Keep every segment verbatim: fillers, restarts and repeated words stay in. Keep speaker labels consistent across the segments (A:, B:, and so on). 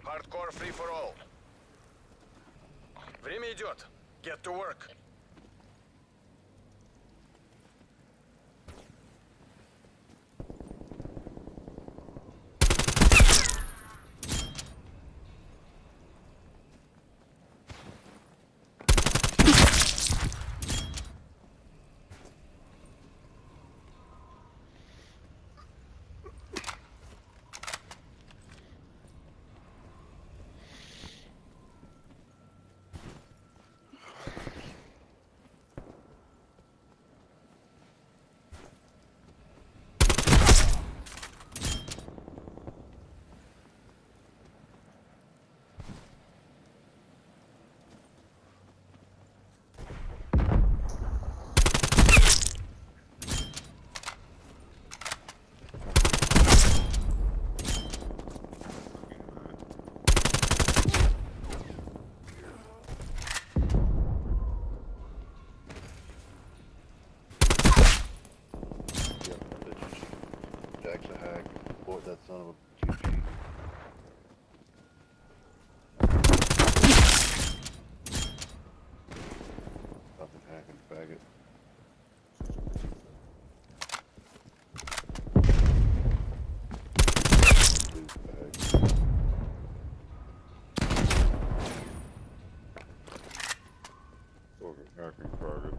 A: Hardcore free for all. Время идет. Get to work.
B: Jack's a hack. Board that son of a G G. Fucking hacking faggot. Douchebag. Fucking hacking faggot.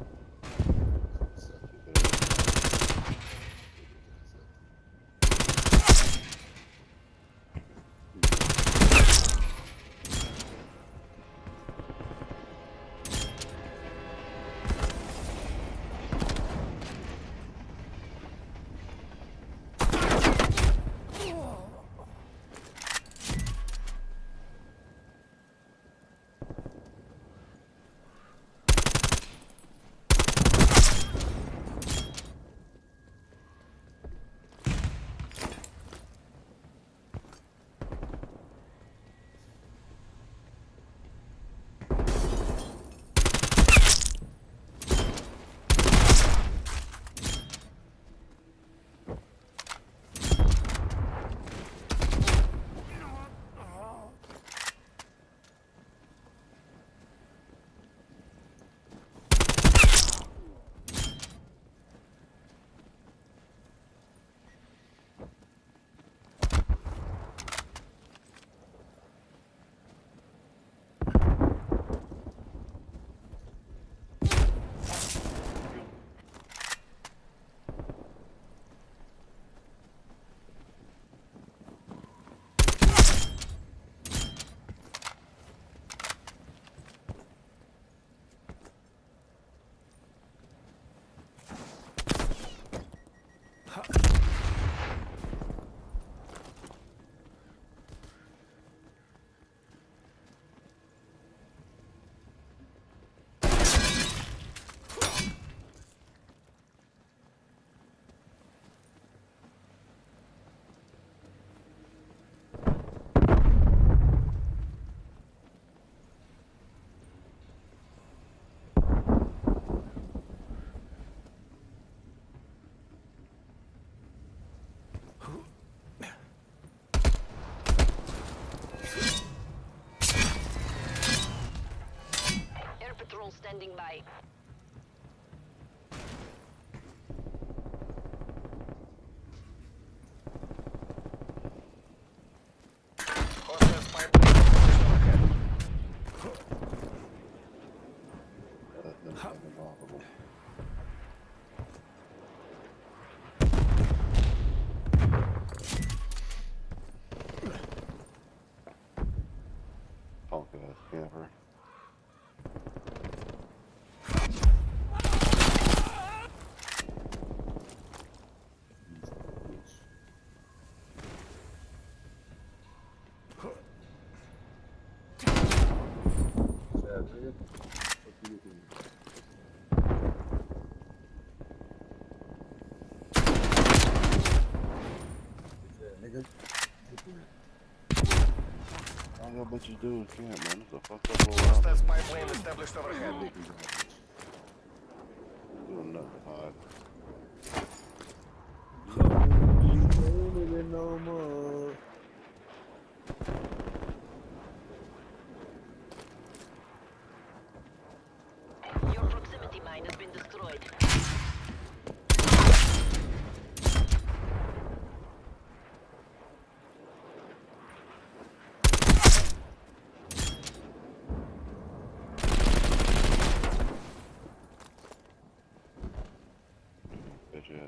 C: Standing by.
A: Hostile spy plane overhead.
B: That's been fucking laughable. Punk ass camper.
D: Nigga.
B: All y'all bitches do is camp, man. It's a fucked up little
A: Hostile
B: outfit.
A: spy plane established overhead.
B: Doing nothing hard.
D: You ain't nigga no more.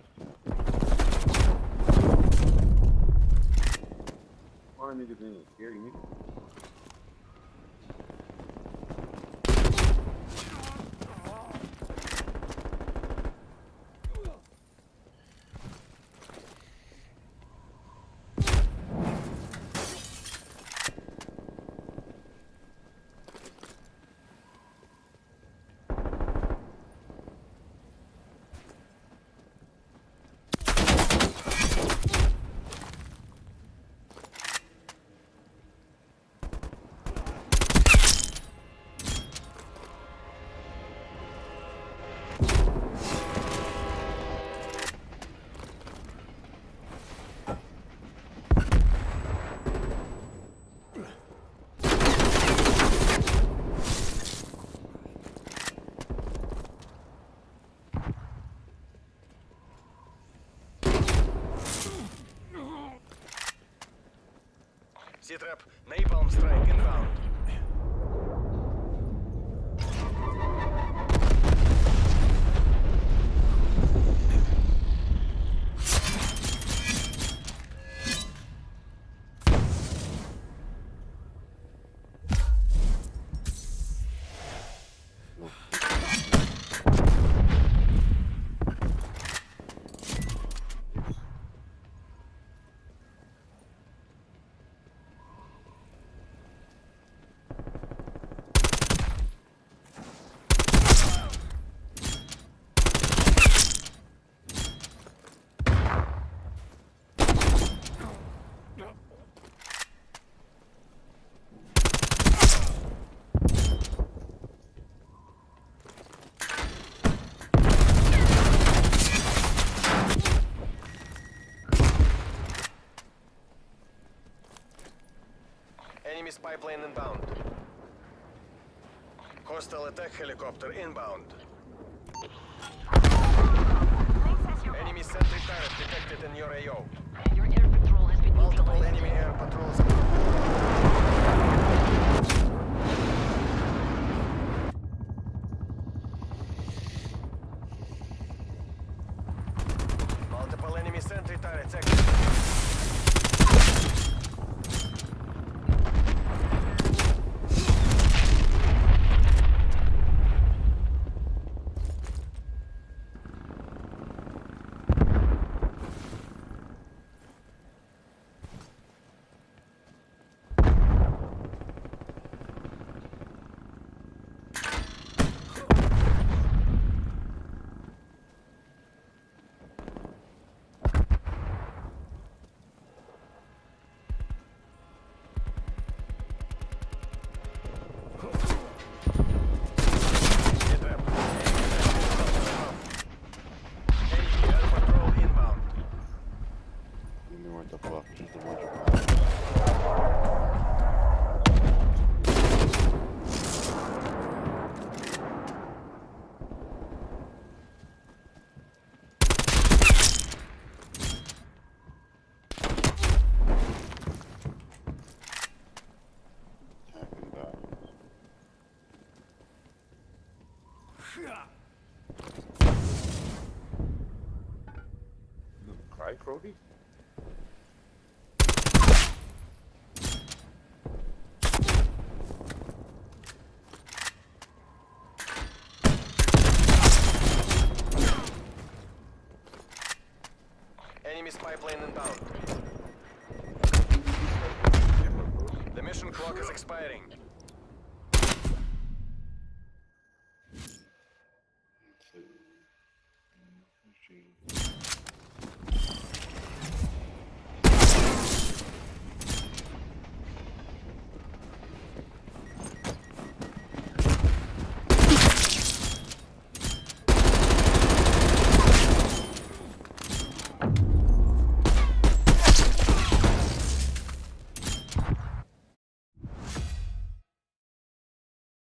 B: ass camp.
C: Why niggas ain't scary niggas?
A: Z-Trap, napalm strike inbound. Enemy spy plane inbound. Hostile attack helicopter inbound. Enemy sentry turret detected in your A O.
D: Your air patrol has been
A: Multiple
D: neutralized.
A: enemy air patrols. Multiple enemy sentry turrets active.
B: What the fuck? Just the one.
C: Cry, Crody?
A: Enemy spy plane inbound. The mission clock is expiring.
B: Let's see.